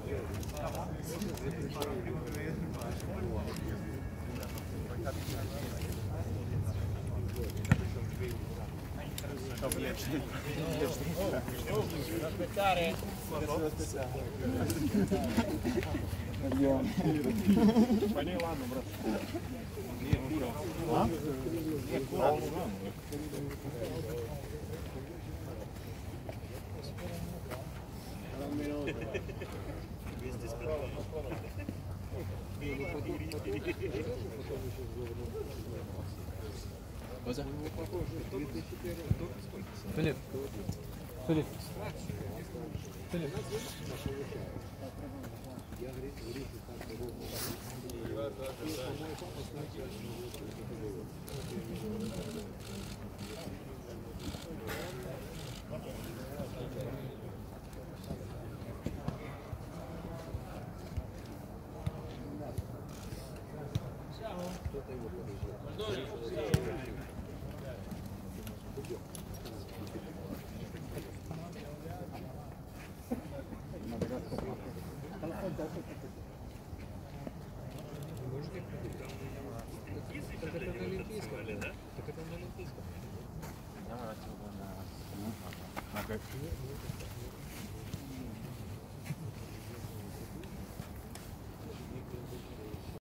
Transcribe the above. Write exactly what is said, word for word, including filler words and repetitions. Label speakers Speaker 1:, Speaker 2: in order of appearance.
Speaker 1: Aspettare.
Speaker 2: Andiamo.
Speaker 3: Poi l'anno, bravo.
Speaker 2: Ah?
Speaker 4: Cosa? Filip. Filip. Filip. Так это на Олимпийском, да? Так это на Олимпийском.
Speaker 3: Да, это было на...